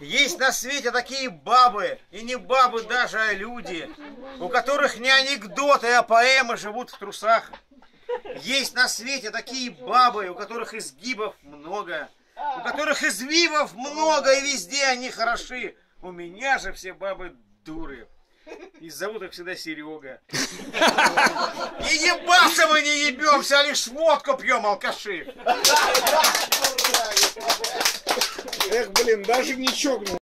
Есть на свете такие бабы, и не бабы даже, а люди, у которых не анекдоты, а поэмы живут в трусах. Есть на свете такие бабы, у которых изгибов много, у которых извивов много, и везде они хороши. У меня же все бабы дуры. И зовут их всегда Серега. И ебаться мы не ебемся, а лишь водку пьем, алкаши. Эх, блин, даже не чокнул.